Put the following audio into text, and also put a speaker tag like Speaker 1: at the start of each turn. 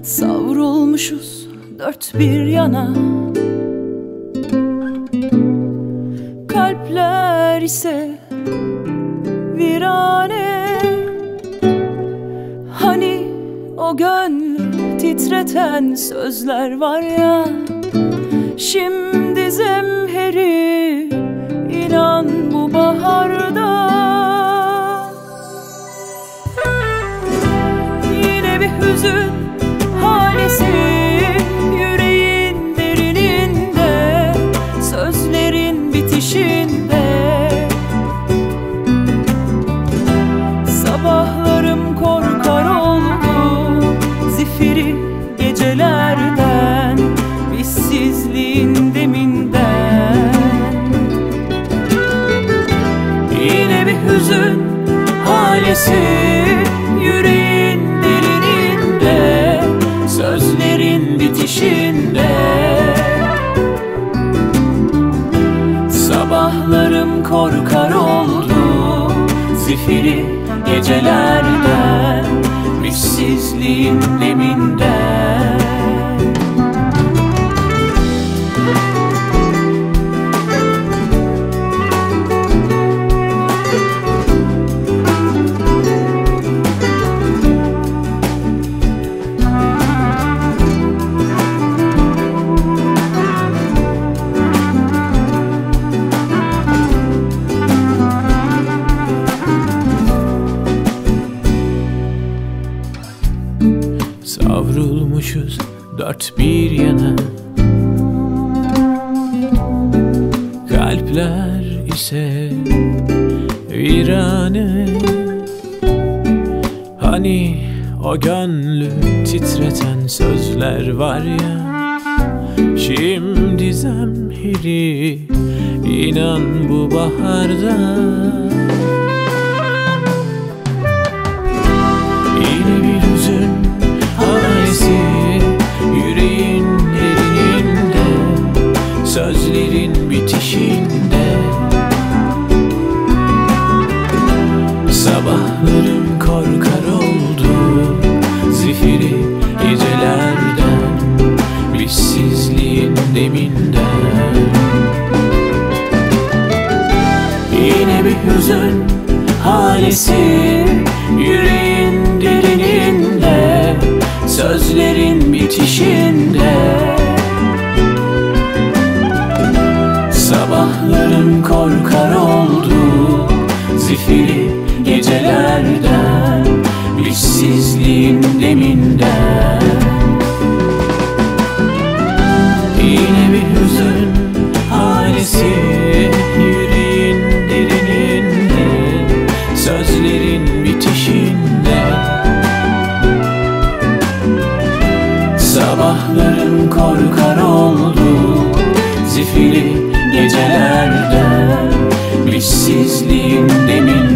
Speaker 1: Savrulmuşuz dört bir yana, kalpler ise virane. Hani o gönlü titreten sözler var ya, şimdi zemheri inan bu baharda. Yine bir hüzün halesi yüreğin derininde, sözlerin bitişinde. Sabahlarım korkar oldu zifiri gecelerden, işsizliğin deminden. Yine bir hüzün halesi yüreğin derininde, sözlerin bitişinde. Sabahlarım korkar oldu zifiri gecelerden, işsizliğin deminden.
Speaker 2: Savrulmuşuz dört bir yana, kalpler ise virane. Hani o gönlü titreten sözler var ya, şimdi zemheri inan bu baharda. Yine bir hüzün halesi yüreğin derininde, sözlerin bitişinde. Sabahlarım korkar oldu zifiri gecelerden, işsizliğin deminden. Yine bir hüzün halesi yüreğin derininde, sözlerin bitişinde. Sabahlarım korkar oldu zifiri gecelerden, işsizliğin deminden. Yine bir hüzün halesi yüreğin derininde, sözlerin bitişinde. Sabahlarım korkar oldu zifiri gecelerden, işsizliğin deminden.